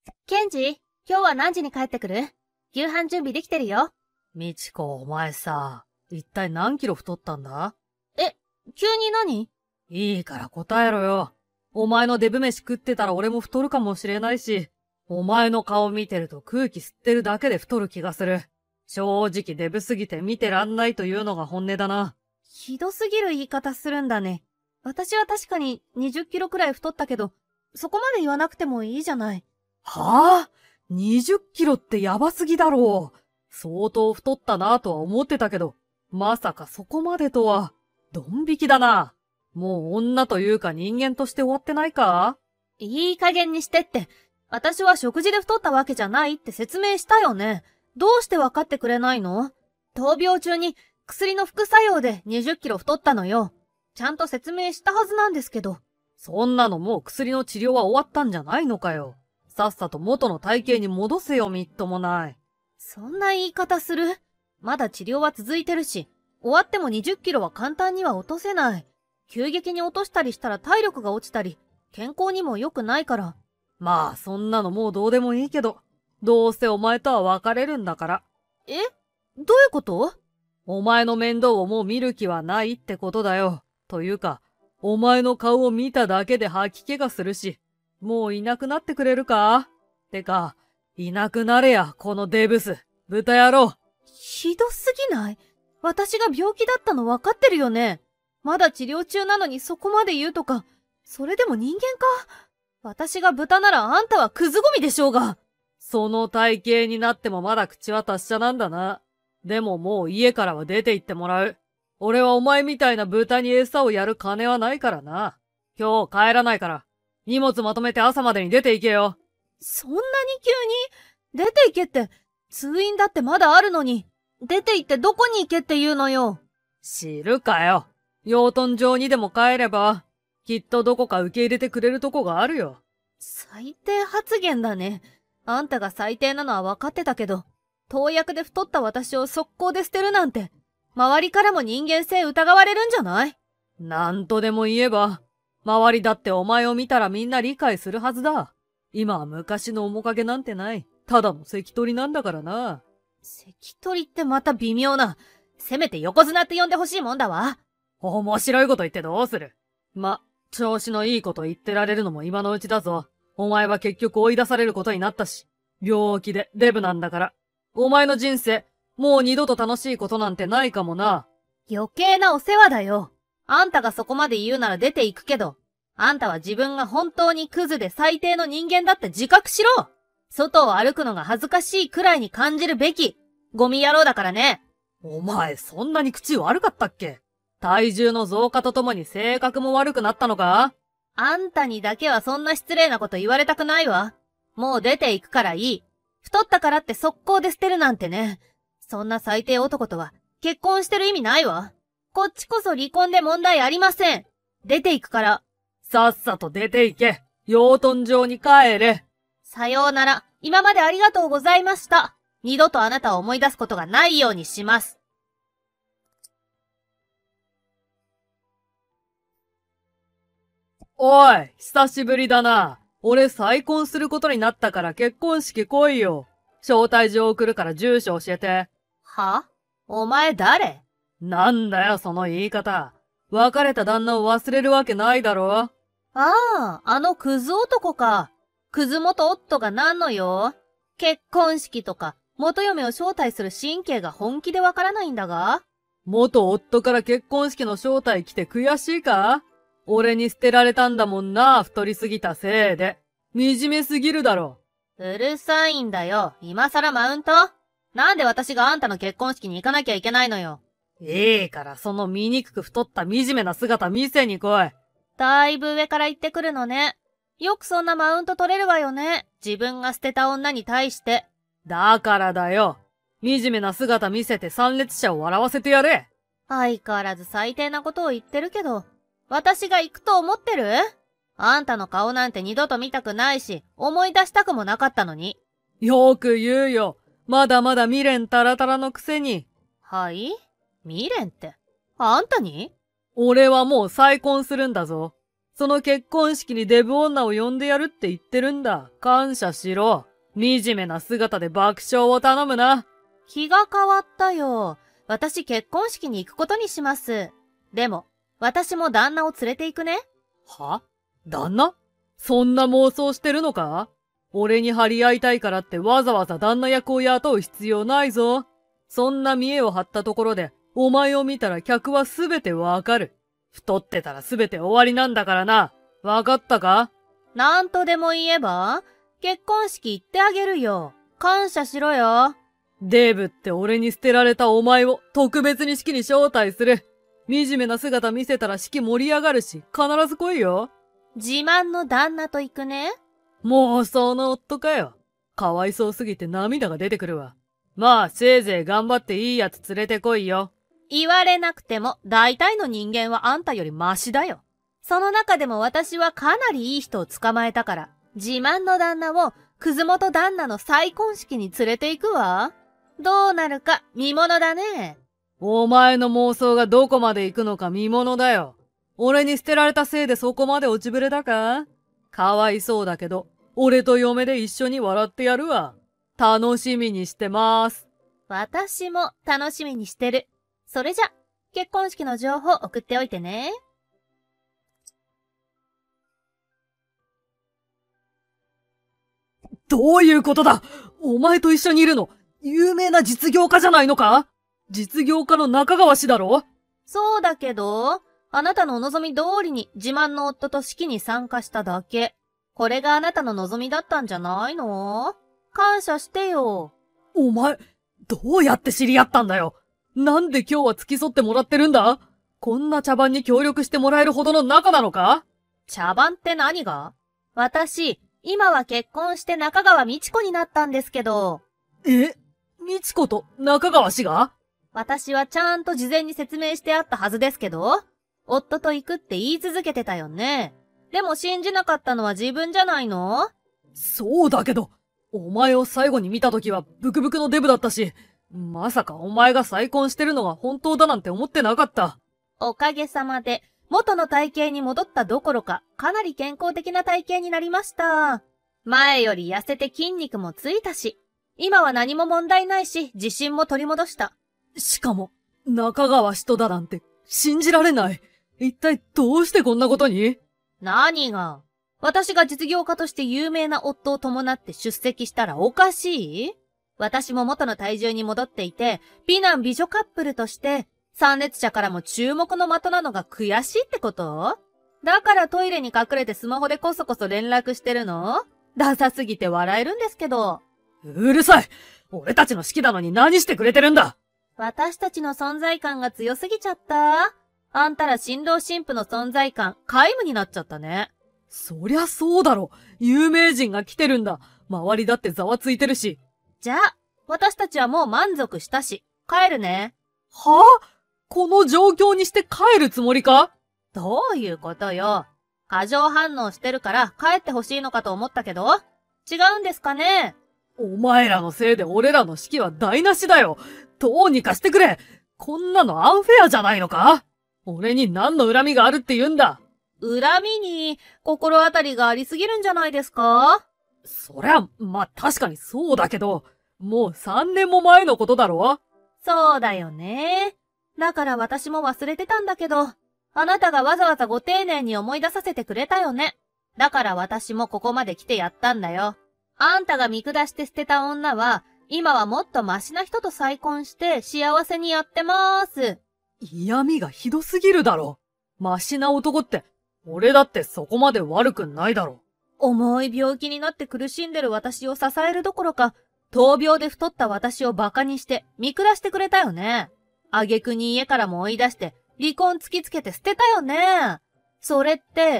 ケンジ、今日は何時に帰ってくる？夕飯準備できてるよ。 みちこ、お前さ、一体何キロ太ったんだ？ 急に何？ いいから答えろよ。お前のデブ飯食ってたら俺も太るかもしれないし、お前の顔見てると空気吸ってるだけで太る気がする。正直デブすぎて見てらんないというのが本音だな。 ひどすぎる言い方するんだね。私は確かに20キロくらい太ったけど、そこまで言わなくてもいいじゃない。 はぁ？ 20 キロってやばすぎだろう。相当太ったなぁとは思ってたけど、まさかそこまでとは。ドン引きだな。もう女というか人間として終わってないか？ いい加減にしてって。私は食事で太ったわけじゃないって説明したよね。どうして分かってくれないの？闘病中に薬の副作用で20キロ太ったのよ。ちゃんと説明したはずなんですけど。 そんなのもう薬の治療は終わったんじゃないのかよ。さっさと元の体型に戻せよ、みっともない。 そんな言い方する？まだ治療は続いてるし、終わっても20キロは簡単には落とせない。急激に落としたりしたら体力が落ちたり、健康にも良くないから。 まあ、そんなのもうどうでもいいけど、どうせお前とは別れるんだから。 どういうこと？ お前の面倒をもう見る気はないってことだよ。というか、お前の顔を見ただけで吐き気がするし、もういなくなってくれるか？てか、いなくなれや、このデブス、豚野郎。 ひどすぎない？私が病気だったの分かってるよね。まだ治療中なのにそこまで言うとか、それでも人間か？私が豚ならあんたはクズゴミでしょうが。 その体型になってもまだ口は達者なんだな。でももう家からは出て行ってもらう。俺はお前みたいな豚に餌をやる金はないからな。今日帰らないから、荷物まとめて朝までに出て行けよ。 そんなに急に？出て行けって、通院だってまだあるのに。出て行ってどこに行けって言うのよ。 知るかよ。養豚場にでも帰れば、きっとどこか受け入れてくれるとこがあるよ。 最低発言だね。あんたが最低なのは分かってたけど、投薬で太った私を速攻で捨てるなんて、周りからも人間性疑われるんじゃない？ なんとでも言えば、周りだってお前を見たらみんな理解するはずだ。今は昔の面影なんてない。ただの関取なんだからな。 関取ってまた微妙な。せめて横綱って呼んでほしいもんだわ。 面白いこと言ってどうする？調子のいいこと言ってられるのも今のうちだぞ。お前は結局追い出されることになったし、病気でデブなんだから。お前の人生、もう二度と楽しいことなんてないかもな。 余計なお世話だよ。あんたがそこまで言うなら出て行くけど、あんたは自分が本当にクズで最低の人間だって自覚しろ。外を歩くのが恥ずかしいくらいに感じるべき。ゴミ野郎だからね。 お前そんなに口悪かったっけ？体重の増加とともに性格も悪くなったのか？ あんたにだけはそんな失礼なこと言われたくないわ。もう出て行くからいい。太ったからって速攻で捨てるなんてね。そんな最低男とは結婚してる意味ないわ。こっちこそ離婚で問題ありません。出て行くから。 さっさと出て行け。養豚場に帰れ。 さようなら。今までありがとうございました。二度とあなたを思い出すことがないようにします。 おい、久しぶりだな。俺再婚することになったから結婚式来いよ。招待状送るから住所教えて。 は？お前誰？ なんだよ、その言い方。別れた旦那を忘れるわけないだろ。 ああ、あのクズ男か。クズ元夫が何のよ。結婚式とか、元嫁を招待する神経が本気でわからないんだが。 元夫から結婚式の招待来て悔しいか？俺に捨てられたんだもんな、太りすぎたせいで。惨めすぎるだろ。 うるさいんだよ。今更マウント？なんで私があんたの結婚式に行かなきゃいけないのよ。 いいから、その醜く太った惨めな姿見せに来い。 だいぶ上から言ってくるのね。よくそんなマウント取れるわよね。自分が捨てた女に対して。 だからだよ。惨めな姿見せて参列者を笑わせてやれ。 相変わらず最低なことを言ってるけど、私が行くと思ってる？あんたの顔なんて二度と見たくないし、思い出したくもなかったのに。 よく言うよ。まだまだ未練タラタラのくせに。 はい？未練って、あんたに？ 俺はもう再婚するんだぞ。 その結婚式にデブ女を呼んでやるって言ってるんだ。感謝しろ。惨めな姿で爆笑を頼むな。 気が変わったよ。私結婚式に行くことにします。でも、私も旦那を連れて行くね。 は？旦那？そんな妄想してるのか？俺に張り合いたいからってわざわざ旦那役を雇う必要ないぞ。そんな見栄を張ったところで、お前を見たら客はすべてわかる。太ってたらすべて終わりなんだからな。わかったか？ なんとでも言えば、結婚式行ってあげるよ。感謝しろよ。 デーブって俺に捨てられたお前を特別に式に招待する。惨めな姿見せたら式盛り上がるし、必ず来いよ。 自慢の旦那と行くね。 もうその夫かよ。かわいそうすぎて涙が出てくるわ。まあ、せいぜい頑張っていいやつ連れてこいよ。 言われなくても、大体の人間はあんたよりマシだよ。その中でも私はかなりいい人を捕まえたから、自慢の旦那を、くずもと旦那の再婚式に連れて行くわ。どうなるか見ものだね。 お前の妄想がどこまで行くのか見ものだよ。俺に捨てられたせいでそこまで落ちぶれだか？かわいそうだけど、俺と嫁で一緒に笑ってやるわ。楽しみにしてます。 私も楽しみにしてる。それじゃ、結婚式の情報送っておいてね。 どういうことだ？お前と一緒にいるの、有名な実業家じゃないのか？実業家の中川氏だろ？ そうだけど、あなたのお望み通りに自慢の夫と式に参加しただけ。これがあなたの望みだったんじゃないの？感謝してよ。 お前、どうやって知り合ったんだよ。なんで今日は付き添ってもらってるんだ？こんな茶番に協力してもらえるほどの仲なのか？ 茶番って何が？私、今は結婚して中川美智子になったんですけど。 え？美智子と中川氏が？ 私はちゃんと事前に説明してあったはずですけど、夫と行くって言い続けてたよね。でも信じなかったのは自分じゃないの？ そうだけど、お前を最後に見た時はブクブクのデブだったし、まさかお前が再婚してるのが本当だなんて思ってなかった。 おかげさまで、元の体型に戻ったどころか、かなり健康的な体型になりました。前より痩せて筋肉もついたし、今は何も問題ないし、自信も取り戻した。 しかも、中川氏とだなんて信じられない。一体どうしてこんなことに？ 何が？私が実業家として有名な夫を伴って出席したらおかしい？私も元の体重に戻っていて、美男美女カップルとして、参列者からも注目の的なのが悔しいってこと？だからトイレに隠れてスマホでこそこそ連絡してるの？ダサすぎて笑えるんですけど。 うるさい！俺たちの式なのに何してくれてるんだ！ 私たちの存在感が強すぎちゃった？あんたら新郎新婦の存在感、皆無になっちゃったね。 そりゃそうだろ。有名人が来てるんだ。周りだってざわついてるし。 じゃあ、私たちはもう満足したし、帰るね。 はぁ？この状況にして帰るつもりか？ どういうことよ。過剰反応してるから帰ってほしいのかと思ったけど、違うんですかね？ お前らのせいで俺らの式は台無しだよ。どうにかしてくれ。こんなのアンフェアじゃないのか？俺に何の恨みがあるって言うんだ。 恨みに心当たりがありすぎるんじゃないですか？ そりゃ、まあ、確かにそうだけど、もう3年も前のことだろ？ そうだよね。だから私も忘れてたんだけど、あなたがわざわざご丁寧に思い出させてくれたよね。だから私もここまで来てやったんだよ。あんたが見下して捨てた女は、今はもっとマシな人と再婚して幸せにやってまーす。 嫌味がひどすぎるだろ。マシな男って、俺だってそこまで悪くないだろ。 重い病気になって苦しんでる私を支えるどころか、闘病で太った私を馬鹿にして見下してくれたよね。挙句に家からも追い出して、離婚突きつけて捨てたよね。それって、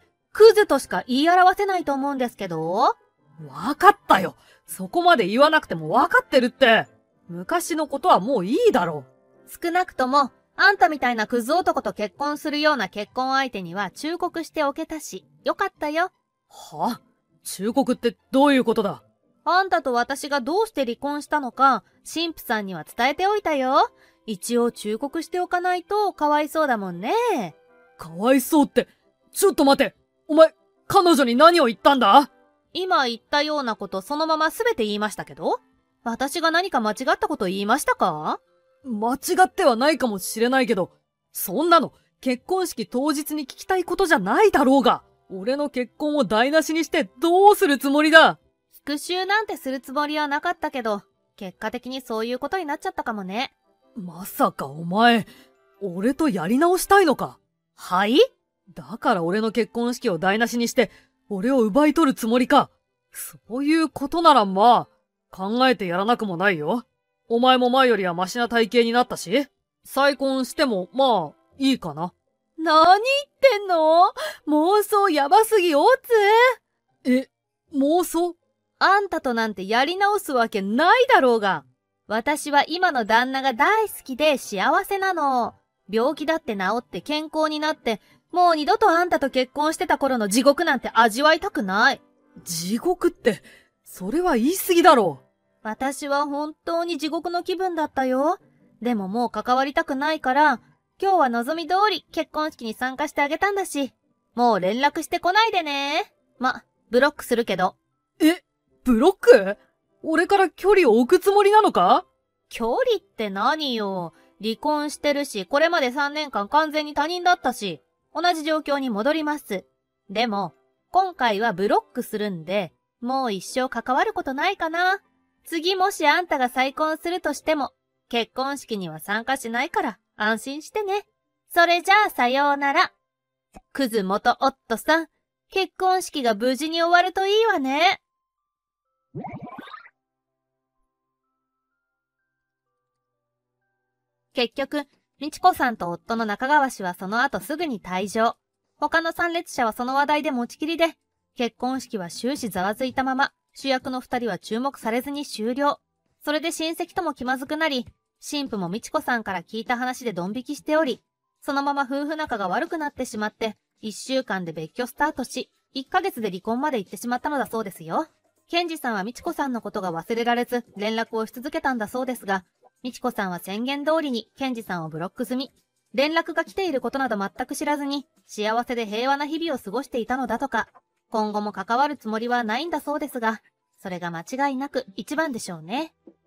クズとしか言い表せないと思うんですけど。 わかったよ。そこまで言わなくてもわかってるって。昔のことはもういいだろう。少なくとも、あんたみたいなクズ男と結婚するような結婚相手には忠告しておけたし、よかったよ。 は？忠告ってどういうことだ？ あんたと私がどうして離婚したのか、神父さんには伝えておいたよ。一応忠告しておかないとかわいそうだもんね。 かわいそうって、ちょっと待て。 お前、彼女に何を言ったんだ？ 今言ったようなことそのまま全て言いましたけど？私が何か間違ったこと言いましたか？ 間違ってはないかもしれないけど、そんなの結婚式当日に聞きたいことじゃないだろうが。俺の結婚を台無しにしてどうするつもりだ？ 復讐なんてするつもりはなかったけど、結果的にそういうことになっちゃったかもね。 まさかお前、俺とやり直したいのか？ はい？ だから俺の結婚式を台無しにして、俺を奪い取るつもりか？そういうことならまあ、考えてやらなくもないよ。お前も前よりはマシな体型になったし、再婚してもまあ、いいかな。 何言ってんの？妄想やばすぎおつ。 え、妄想？ あんたとなんてやり直すわけないだろうが。私は今の旦那が大好きで幸せなの。病気だって治って健康になって、もう二度とあんたと結婚してた頃の地獄なんて味わいたくない。 地獄って、それは言い過ぎだろう。 私は本当に地獄の気分だったよ。でももう関わりたくないから、今日は望み通り結婚式に参加してあげたんだし、もう連絡してこないでね。ブロックするけど。 え、ブロック？俺から距離を置くつもりなのか？ 距離って何よ。離婚してるし、これまで3年間完全に他人だったし、同じ状況に戻ります。でも、今回はブロックするんで、もう一生関わることないかな。次もしあんたが再婚するとしても、結婚式には参加しないから安心してね。それじゃあさようなら。クズ元夫さん、結婚式が無事に終わるといいわね。結局、美智子さんと夫の中川氏はその後すぐに退場。他の参列者はその話題で持ちきりで、結婚式は終始ざわついたまま、主役の二人は注目されずに終了。それで親戚とも気まずくなり、新婦も美智子さんから聞いた話でドン引きしており、そのまま夫婦仲が悪くなってしまって、1週間で別居スタートし、1ヶ月で離婚まで行ってしまったのだそうですよ。健二さんは美智子さんのことが忘れられず、連絡をし続けたんだそうですが、美智子さんは宣言通りに健二さんをブロック済み。連絡が来ていることなど全く知らずに、幸せで平和な日々を過ごしていたのだとか、今後も関わるつもりはないんだそうですが、それが間違いなく一番でしょうね。